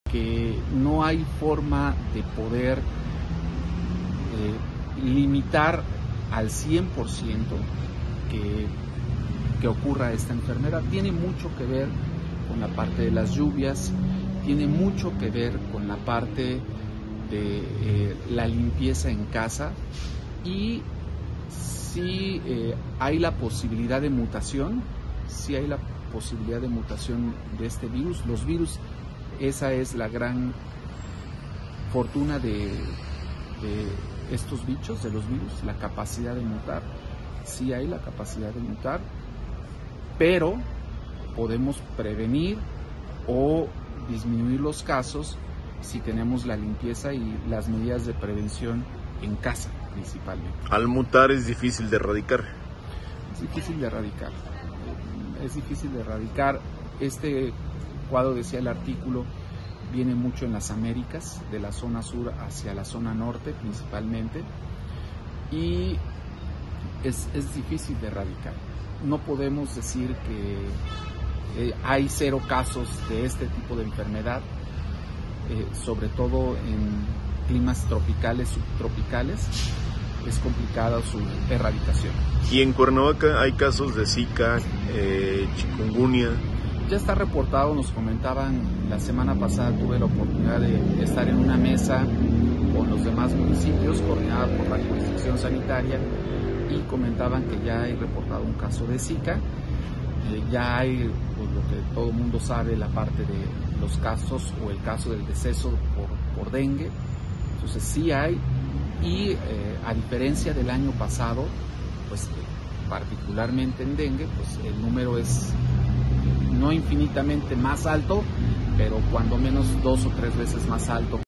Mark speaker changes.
Speaker 1: que no hay forma de poder limitar al 100% que ocurra esta enfermedad. Tiene mucho que ver con la parte de las lluvias, tiene mucho que ver con la parte de la limpieza en casa, y sí hay la posibilidad de mutación, de este virus. Los virus, esa es la gran fortuna de estos bichos, de los virus, la capacidad de mutar. Sí hay la capacidad de mutar, pero podemos prevenir o disminuir los casos si tenemos la limpieza y las medidas de prevención en casa principalmente.
Speaker 2: Al mutar es difícil de erradicar.
Speaker 1: Es difícil de erradicar. Este cuadro, decía el artículo, viene mucho en las Américas, de la zona sur hacia la zona norte principalmente, y es difícil de erradicar. No podemos decir que hay 0 casos de este tipo de enfermedad, sobre todo en climas tropicales, subtropicales. Es complicada su erradicación.
Speaker 2: ¿Y en Cuernavaca hay casos de Zika, chikungunya?
Speaker 1: Ya está reportado, nos comentaban, la semana pasada tuve la oportunidad de estar en una mesa con los demás municipios, coordinada por la jurisdicción sanitaria, y comentaban que ya hay reportado un caso de Zika. Ya hay, pues, lo que todo el mundo sabe, la parte de los casos o el caso del deceso por dengue. Entonces sí hay, y a diferencia del año pasado, pues particularmente en dengue, pues el número es no infinitamente más alto, pero cuando menos 2 o 3 veces más alto.